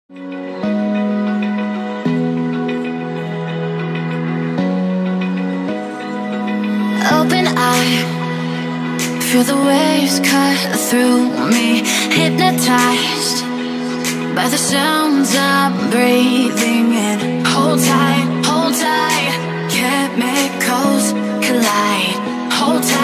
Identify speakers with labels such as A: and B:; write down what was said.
A: Open eye, feel the waves cut through me, hypnotized by the sounds I'm breathing in. Hold tight, chemicals collide. Hold tight.